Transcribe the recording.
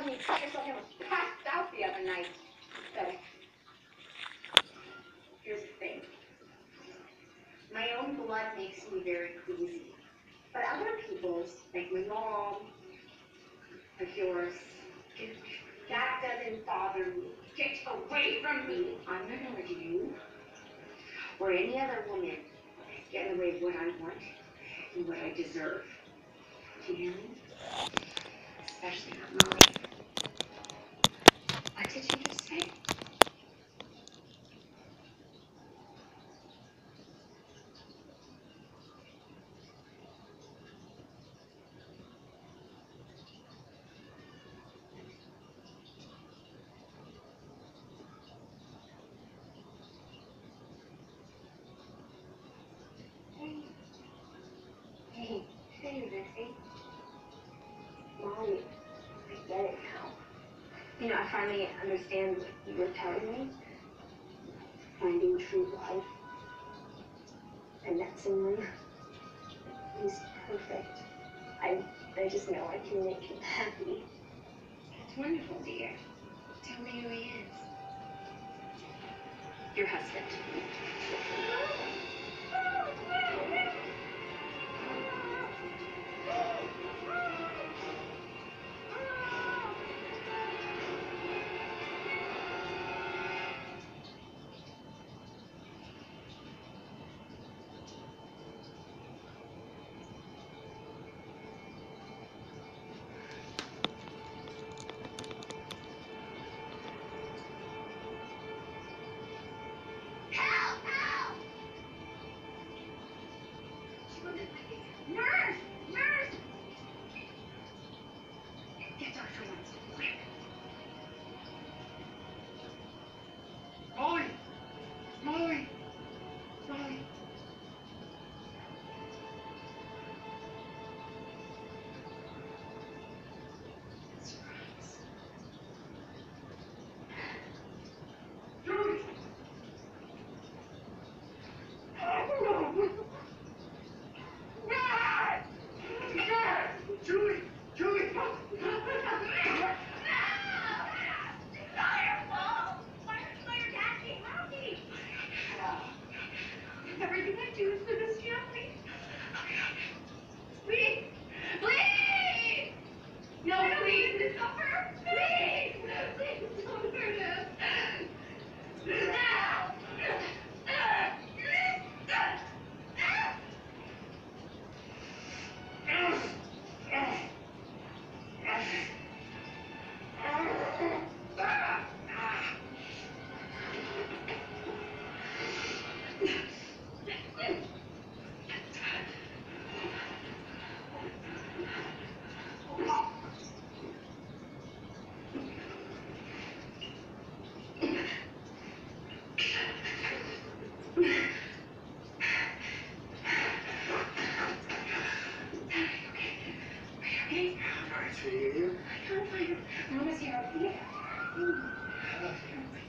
telling me you cut yourself and was passed out the other night. So, here's the thing. My own blood makes me very queasy. But other people's, like my mom, like yours, that doesn't bother me. Get away from me. I'm not gonna let you or any other woman get in the way of what I want and what I deserve. Do you hear me? Especially not Molly. What did you just say? Hey, Vicky. Molly, I get it now. You know, I finally understand what you were telling me. Finding true love. And that someone who's perfect. I just know I can make him happy. That's wonderful, dear. Tell me who he is. Your husband. Nurse! Nurse! Get Dr. Wentz, quick. Molly! Molly! Molly! Surprise. Julie! Julie! Julie! No! It's not your fault! Why are your dad being happy? Everything I do is for this family. Please! Please! No, please! It's not her! Please! Please don't hurt us! I'm sorry to hear you. I can't find her. Mama's here. Yeah.